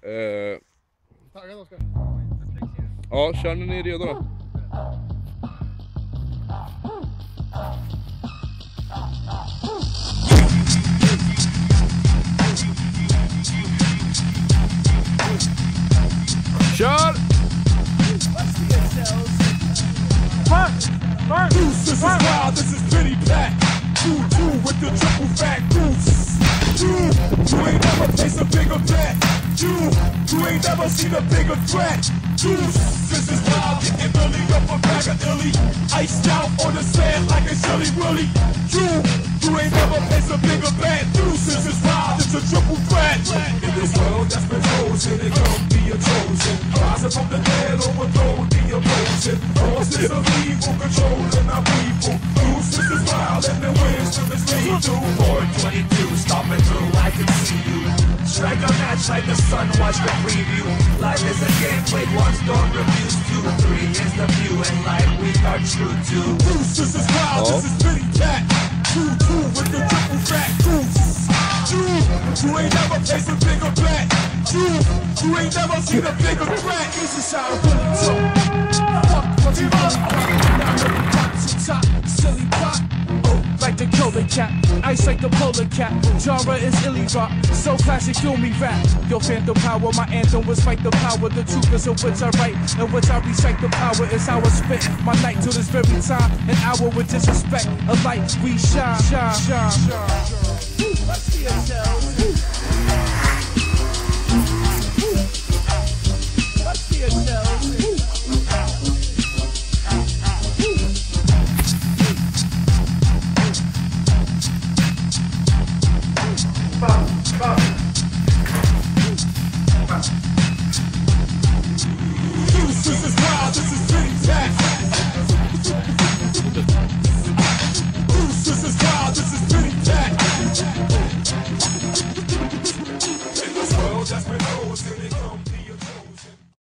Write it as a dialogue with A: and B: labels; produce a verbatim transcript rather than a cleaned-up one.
A: Eh, ja, kör när ni är redo då. Kör!
B: This is wild, this is Penny Pack. Two, two with the triple fat goose. You, you ain't never placed a bigger bet. You, you ain't never seen a bigger threat. Goose, this is wild, getting Billy up a bag of illy. Iced out on the sand like a Chili Willy. You, you ain't never placed a bigger bet. Goose, this is wild, it's a triple threat. In this world that's been chosen, it come be a chosen. Rising from the dead, overthrow the opposing. Forces of evil, controlling our people. Goose, this is wild, and the wisdom is lethal. four twenty-two, stomping through, I can see you. Strike a match like the sun, watch the preview. Life is a game played once, don't refuse. Two, three is the view, and life we are true to. Goose, this is wild, oh. This is Billy Cat. Two, two with the triple fat goose. You, you ain't never placed a bigger bet. You, you ain't never seen a bigger threat. This is how I really talk. Fuck what you really got. Now let me pop to top, silly pop. Oh, like the Cola Cat, ice like the polar cap. Genre is illy rock, so classic, feel me rap. Yo, phantom power, my anthem was fight the power. The truth is of which I write, and which I recite. The power is how I spit my night till this very time. An hour with disrespect, a light we shine, shine, shine, shine. Let's see it,